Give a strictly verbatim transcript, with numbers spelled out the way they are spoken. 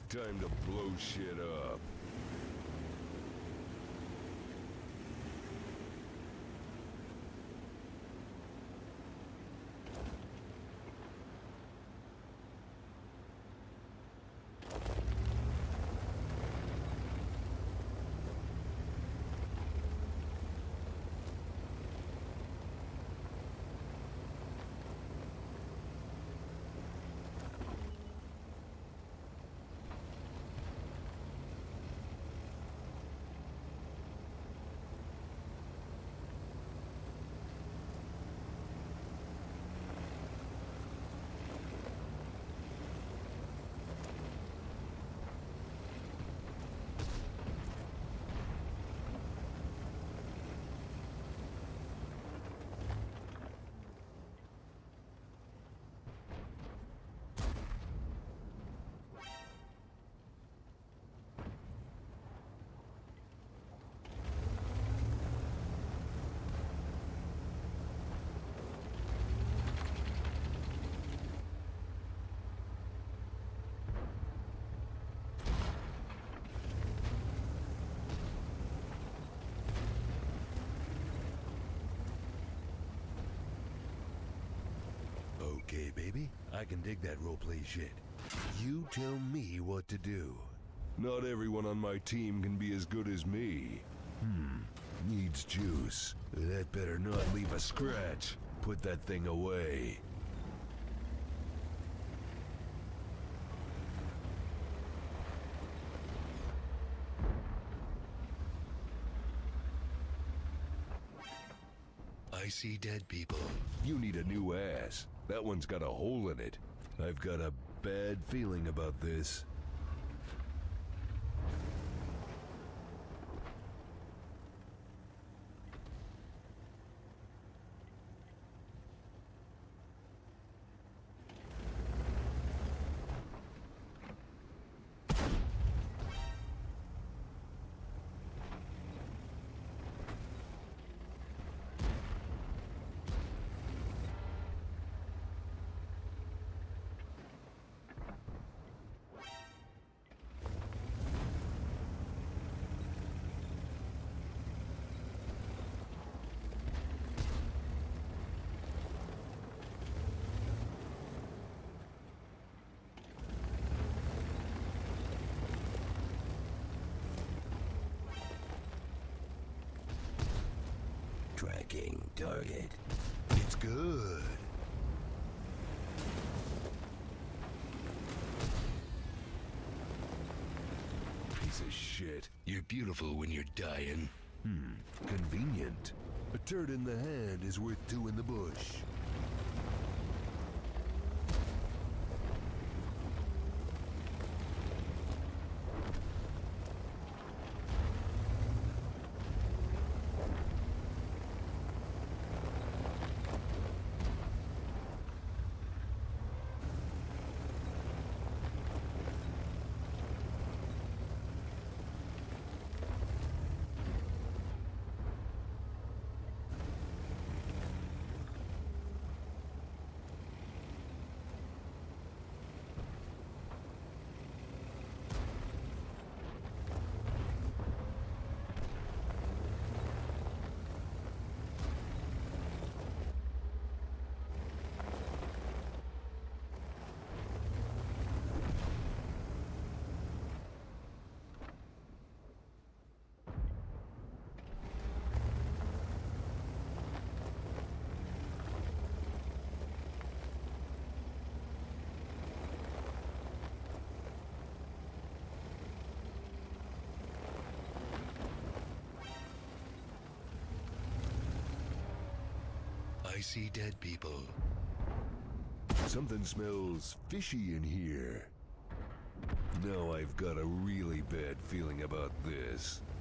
Time to blow shit up. Okay, baby, I can dig that roleplay shit. You tell me what to do. Not everyone on my team can be as good as me. Hmm, needs juice. That better not leave a scratch. Put that thing away. I see dead people. You need a new ass. That one's got a hole in it. I've got a bad feeling about this. Tracking target. It's good. Piece of shit. You're beautiful when you're dying. Hmm, convenient. A turd in the hand is worth two in the bush. I see dead people. Something smells fishy in here. Now I've got a really bad feeling about this.